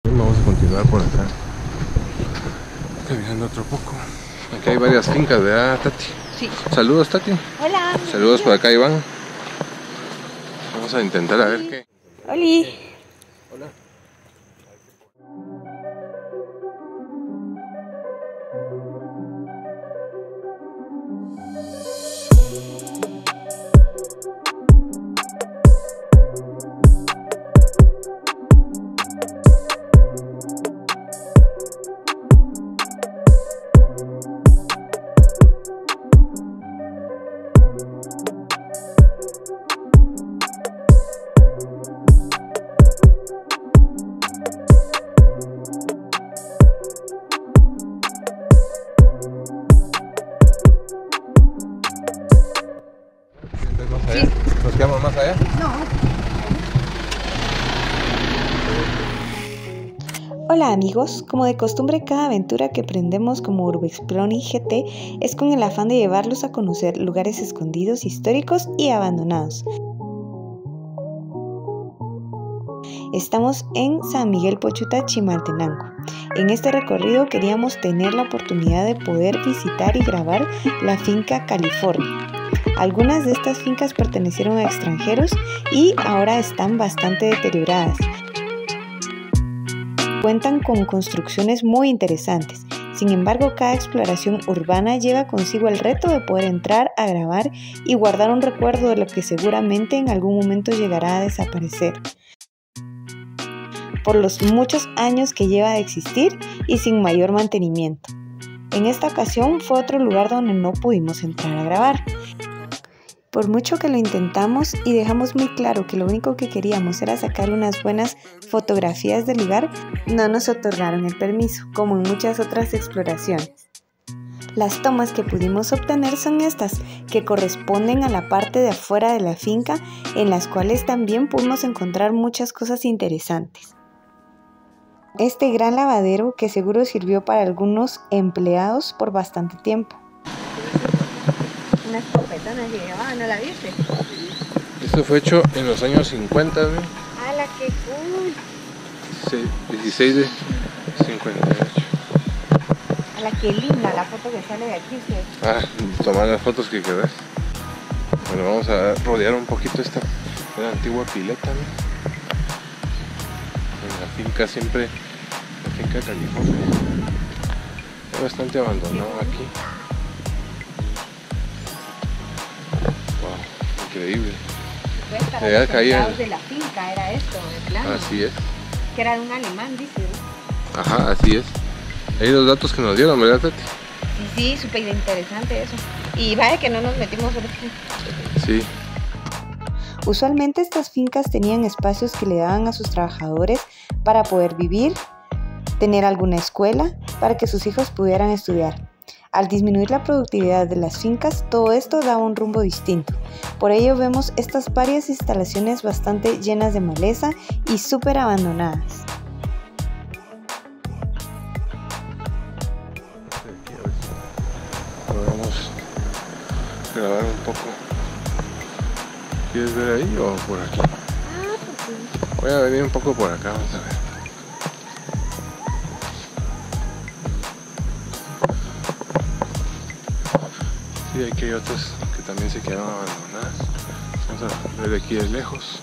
Vamos a continuar por acá, caminando otro poco. Aquí hay varias fincas, ¿verdad, Tati? Sí. Saludos, Tati. Hola. Saludos por acá, Iván. Vamos a intentar a ver qué. Oli. Hola. Sí. ¿Nos quedamos más allá? No. Hola amigos, como de costumbre cada aventura que emprendemos como Urbeexploring GT es con el afán de llevarlos a conocer lugares escondidos, históricos y abandonados. Estamos en San Miguel Pochuta, Chimaltenango. En este recorrido queríamos tener la oportunidad de poder visitar y grabar la finca California. Algunas de estas fincas pertenecieron a extranjeros y ahora están bastante deterioradas. Cuentan con construcciones muy interesantes. Sin embargo, cada exploración urbana lleva consigo el reto de poder entrar a grabar y guardar un recuerdo de lo que seguramente en algún momento llegará a desaparecer por los muchos años que lleva de existir y sin mayor mantenimiento. En esta ocasión fue otro lugar donde no pudimos entrar a grabar. Por mucho que lo intentamos y dejamos muy claro que lo único que queríamos era sacar unas buenas fotografías del lugar, no nos otorgaron el permiso, como en muchas otras exploraciones. Las tomas que pudimos obtener son estas, que corresponden a la parte de afuera de la finca, en las cuales también pudimos encontrar muchas cosas interesantes. Este gran lavadero que seguro sirvió para algunos empleados por bastante tiempo. Una escopeta nos llevaba, ¿no la viste? Esto fue hecho en los años 50, ¿no? ¡Hala, qué cool! Sí, 16 de 58. ¡Hala, qué linda la foto que sale de aquí! ¿Sí? Tomar las fotos que querés. Bueno, vamos a rodear un poquito esta antigua pileta, ¿no? En la finca siempre, la finca California. Está bastante abandonado aquí. Wow, increíble. Para Ya los caía soldados de la finca era esto, de plano. Así es. Que era un alemán, dice. Ajá, así es. Ahí los datos que nos dieron, ¿verdad, Tati? Sí, súper interesante eso. Y vaya que no nos metimos por aquí. Sí. Usualmente estas fincas tenían espacios que le daban a sus trabajadores para poder vivir, tener alguna escuela, para que sus hijos pudieran estudiar. Al disminuir la productividad de las fincas, todo esto daba un rumbo distinto. Por ello vemos estas varias instalaciones bastante llenas de maleza y súper abandonadas. Vamos a grabar un poco. ¿Quieres ver ahí o por aquí? Voy a venir un poco por acá, vamos a ver. Sí, aquí hay otras que también se quedaron abandonadas. Vamos a ver aquí de lejos.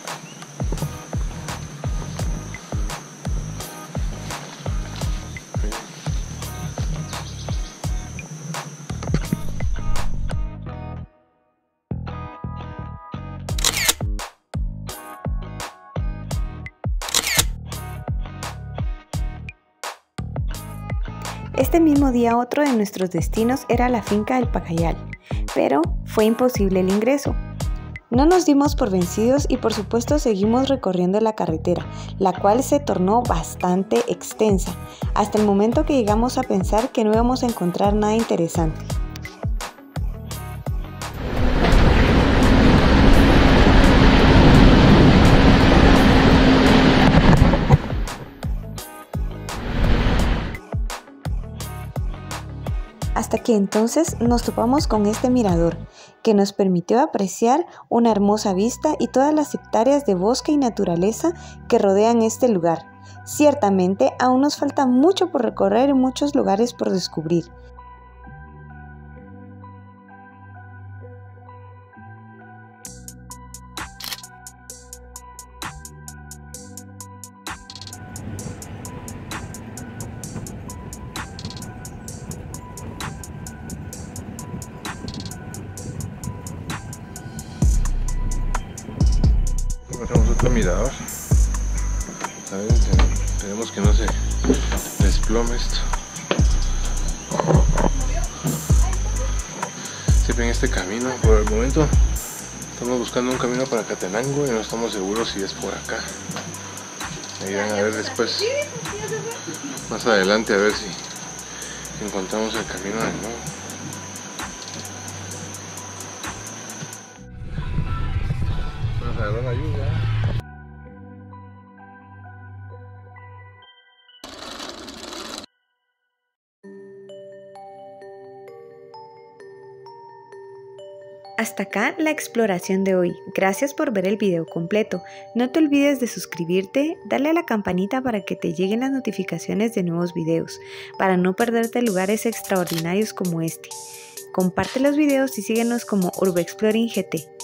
Este mismo día otro de nuestros destinos era la finca del Pacayal, pero fue imposible el ingreso. No nos dimos por vencidos y por supuesto seguimos recorriendo la carretera, la cual se tornó bastante extensa, hasta el momento que llegamos a pensar que no íbamos a encontrar nada interesante. hasta que entonces nos topamos con este mirador, que nos permitió apreciar una hermosa vista y todas las hectáreas de bosque y naturaleza que rodean este lugar. Ciertamente, aún nos falta mucho por recorrer y muchos lugares por descubrir. Encontramos otro mirador. A ver, esperemos que no se desplome esto. Se ven este camino. Por el momento estamos buscando un camino para Catenango y no estamos seguros si es por acá. Me irán a ver después, más adelante, a ver si encontramos el camino de nuevo. Nos agarró la lluvia. Hasta acá la exploración de hoy. Gracias por ver el video completo. No te olvides de suscribirte, darle a la campanita para que te lleguen las notificaciones de nuevos videos, para no perderte lugares extraordinarios como este. Comparte los videos y síguenos como Urban Exploring GT.